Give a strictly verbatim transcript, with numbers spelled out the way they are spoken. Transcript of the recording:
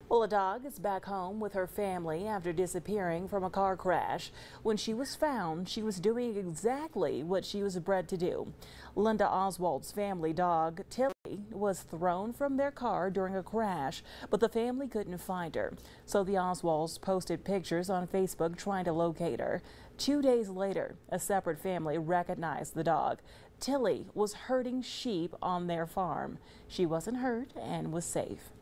Well, a dog is back home with her family after disappearing from a car crash. When she was found, she was doing exactly what she was bred to do. Linda Oswald's family dog, Tilly, was thrown from their car during a crash, but the family couldn't find her. So the Oswalds posted pictures on Facebook trying to locate her. Two days later, a separate family recognized the dog. Tilly was herding sheep on their farm. She wasn't hurt and was safe.